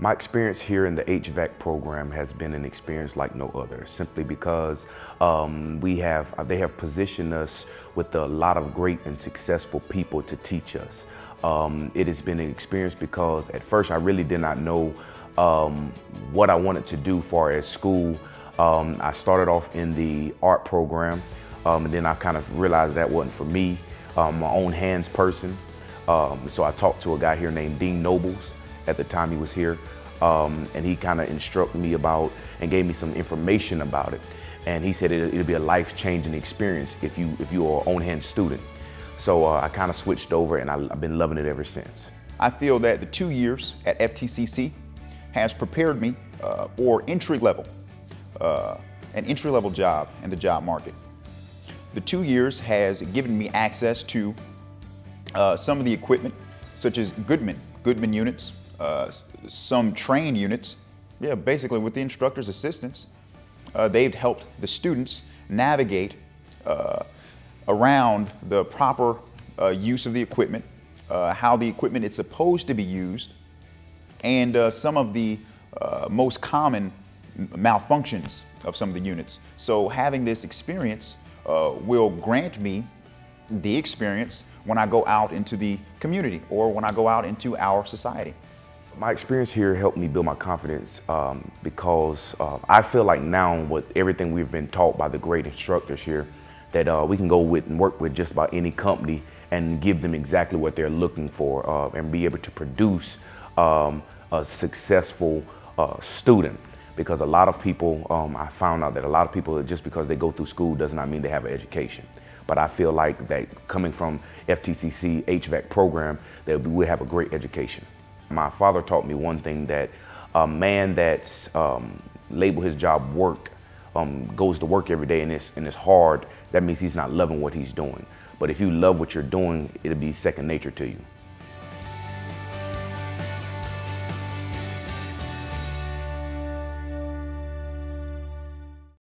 My experience here in the HVAC program has been an experience like no other, simply because they have positioned us with a lot of great and successful people to teach us. It has been an experience because at first I really did not know what I wanted to do far as school. I started off in the art program, and then I kind of realized that wasn't for me. I'm my own hands person. So I talked to a guy here named Dean Nobles. At the time he was here, and he kind of instructed me about and gave me some information about it. And he said it'll be a life-changing experience if you are an on-hand student. So I kind of switched over, and I've been loving it ever since. I feel that the 2 years at FTCC has prepared me for an entry-level job in the job market. The 2 years has given me access to some of the equipment, such as Goodman units, some train units, basically with the instructor's assistance. They've helped the students navigate around the proper use of the equipment, how the equipment is supposed to be used, and some of the most common malfunctions of some of the units. So having this experience will grant me the experience when I go out into the community or when I go out into our society. My experience here helped me build my confidence because I feel like now with everything we've been taught by the great instructors here, that we can go with and work with just about any company and give them exactly what they're looking for and be able to produce a successful student. Because a lot of people, I found out that a lot of people, just because they go through school does not mean they have an education. But I feel like that coming from FTCC HVAC program, that we have a great education. My father taught me one thing, that a man that's labeled his job work, goes to work every day and it's hard, that means he's not loving what he's doing. But if you love what you're doing, it'll be second nature to you.